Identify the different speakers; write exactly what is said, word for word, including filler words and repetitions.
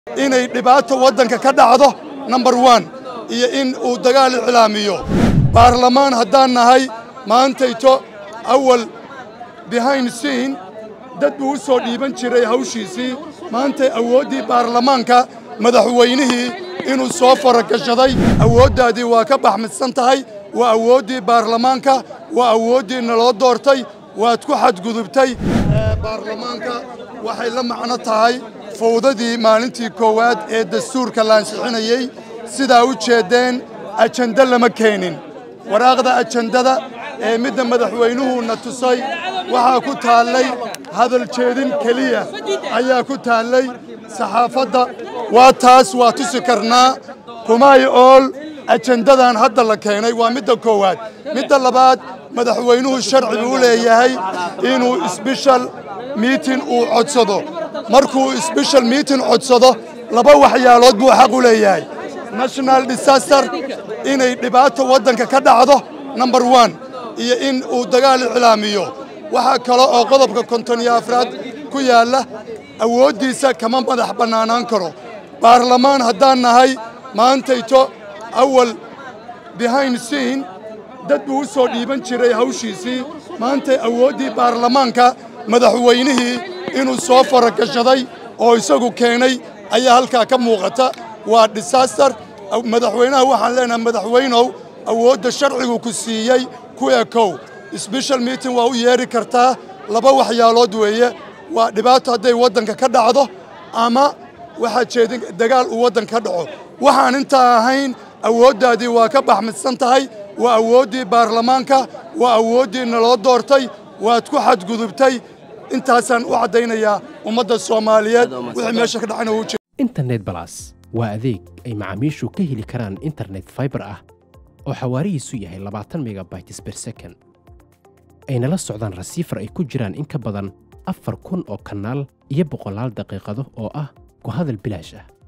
Speaker 1: inay dhibaato wadanka ka dhacdo number one iyo in uu dagaal iclaamiyo baarlamaan haddaan nahay maantayto awal behind scene dad uu soo dhiiban jiray hawshiisii maantay awoodii baarlamaanka madaxweynihii inuu soo faragashaday awooddaadii waa ka baxmidsan tahay waa awoodii baarlamaanka waa awoodii naloo doortay waad ku xadgudubtay baarlamaanka waxay la macno tahay fowdadii maalintii koowaad ee dastuurka la ansixinayay sidaa u jeedeen ajanda lama keenin waraaqda ajandada ee midda madaxweynuhu na tusay waxaa ku taallay hadal jeedin keliya ayaa ku taallay saxaafadda waa taas waa tusi karnaa kumay ool ajandadan hadda la keenay waa midda koowaad midda labaad madaxweynuhu sharci u leeyahay inuu special meeting uu codsado markuu special meeting codsado laba waxyaalood buu xaq u leeyahay national disaster inay dhibaato wadanka ka dhacdo number one iyo in uu dagaal iclaamiyo waxa kale oo qodobka konton iyo afraad ku yaala awoodiisa kama madax banaanaan karo baarlamaan haddaan nahay maantayto awal behind scene dad uu soo dhiiban jiray hawshiisii maantay awoodii baarlamaanka madaxweynihii inuu soo faragashaday oo isagu keenay ayaa halkaa ka muuqata waa disaster madaxweynaha waxaan leenahay madaxweynow awoodda sharcigu ku siiyey ku ekow special meeting waa u yeeri kartaa laba waxyaalood weeye waa dhibaato hadday waddanka ka dhacdo ama waxaa jeedin dagaal uu waddanka ka dhaco waxaan intaa ahayn awooddaadii waa ka baxmidsan tahay waa awooddii baarlamaanka waa awooddii naloo doortay waad ku xadgudubtay intaasaan u caddaynayaa ummadda soomaaliyeed wixii meesha ka dhacayna uu jeedo
Speaker 2: internet plus waa adeeg ay macaamiishu ka heli karaan internet fiber ah oo xawaarihiisu yahay labaatan megabytes per second ayna la socdaan rasiifar ay ku jiraan in ka badan afar kun oo kanaal iyo boqolaal daqiiqado oo ah ku hadal bilaash ah